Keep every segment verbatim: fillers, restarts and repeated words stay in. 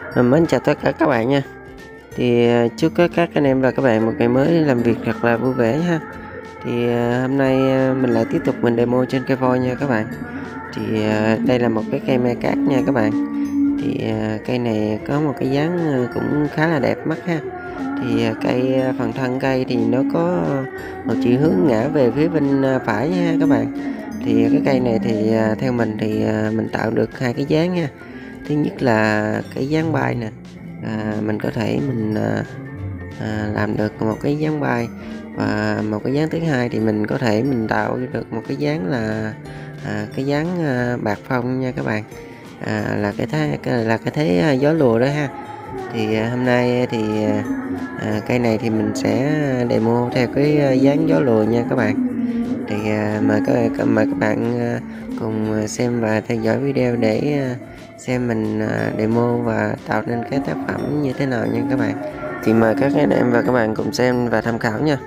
Mình mến chào tất cả các bạn nha. Thì à, chúc các các anh em và các bạn một ngày mới làm việc thật là vui vẻ ha. Thì à, hôm nay à, mình lại tiếp tục mình demo trên cây voi nha các bạn. Thì à, đây là một cái cây me cát nha các bạn. Thì à, cây này có một cái dáng à, cũng khá là đẹp mắt ha. Thì à, cây à, phần thân cây thì nó có một chiều hướng ngã về phía bên à, phải ha các bạn. Thì cái cây này thì à, theo mình thì à, mình tạo được hai cái dáng nha. Thứ nhất là cái dáng bay nè, à, mình có thể mình à, à, làm được một cái dáng bay, và một cái dáng thứ hai thì mình có thể mình tạo được một cái dáng là à, cái dáng à, bạc phong nha các bạn, à, là cái thế là cái thế à, gió lùa đó ha. Thì à, hôm nay thì à, cây này thì mình sẽ demo theo cái dáng gió lùa nha các bạn. Thì à, mời các mời các bạn à, cùng xem và theo dõi video để à, xem mình à, demo và tạo nên cái tác phẩm như thế nào nha các bạn. Thì mời các anh em và các bạn cùng xem và tham khảo nha.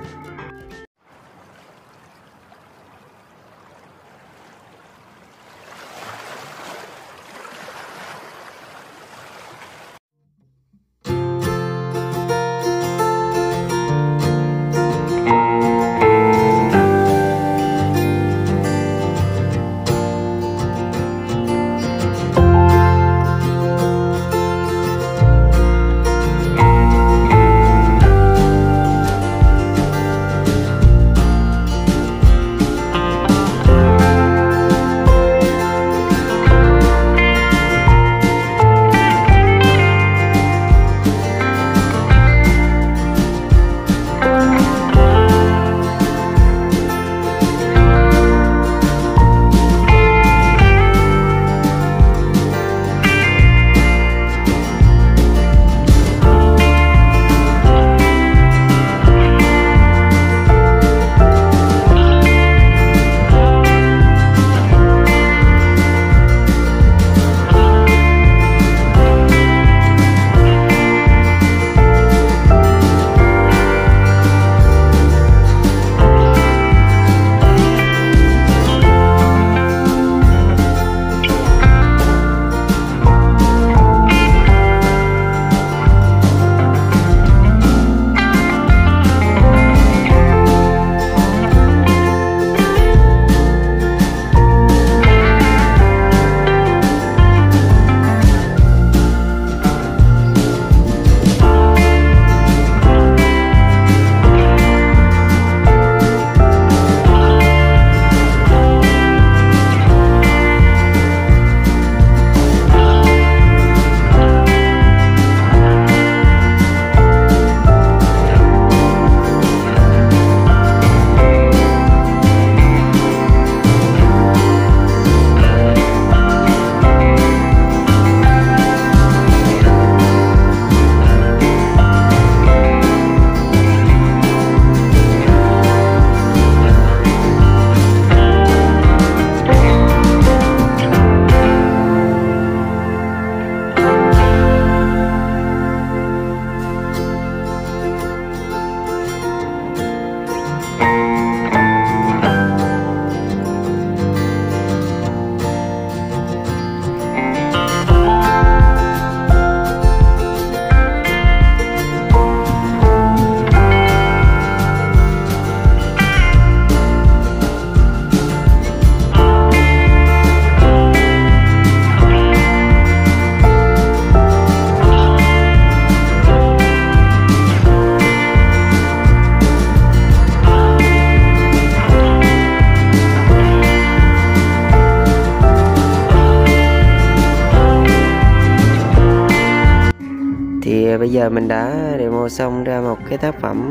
Thì bây giờ mình đã demo xong ra một cái tác phẩm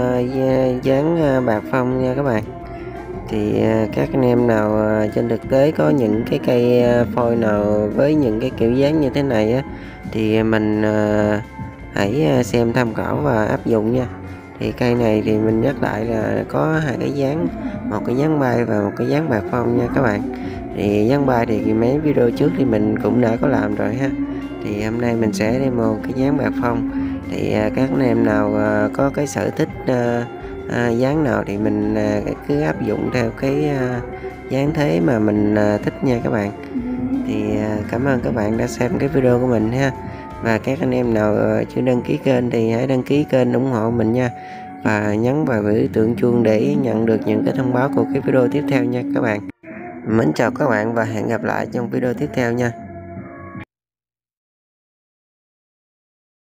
uh, dáng uh, bạc phong nha các bạn. Thì uh, các anh em nào uh, trên thực tế có những cái cây uh, phôi nào với những cái kiểu dáng như thế này á, thì mình uh, hãy xem tham khảo và áp dụng nha. Thì cây này thì mình nhắc lại là có hai cái dáng, một cái dáng bay và một cái dáng bạc phong nha các bạn. Thì dáng bay thì mấy video trước thì mình cũng đã có làm rồi ha. Thì hôm nay mình sẽ demo cái dáng bạc phong. Thì uh, các anh em nào uh, có cái sở thích uh, uh, dáng nào thì mình uh, cứ áp dụng theo cái uh, dáng thế mà mình uh, thích nha các bạn. Thì uh, cảm ơn các bạn đã xem cái video của mình ha. Và các anh em nào chưa đăng ký kênh thì hãy đăng ký kênh ủng hộ mình nha, và nhấn vào biểu tượng chuông để nhận được những cái thông báo của cái video tiếp theo nha các bạn. Mến chào các bạn và hẹn gặp lại trong video tiếp theo nha.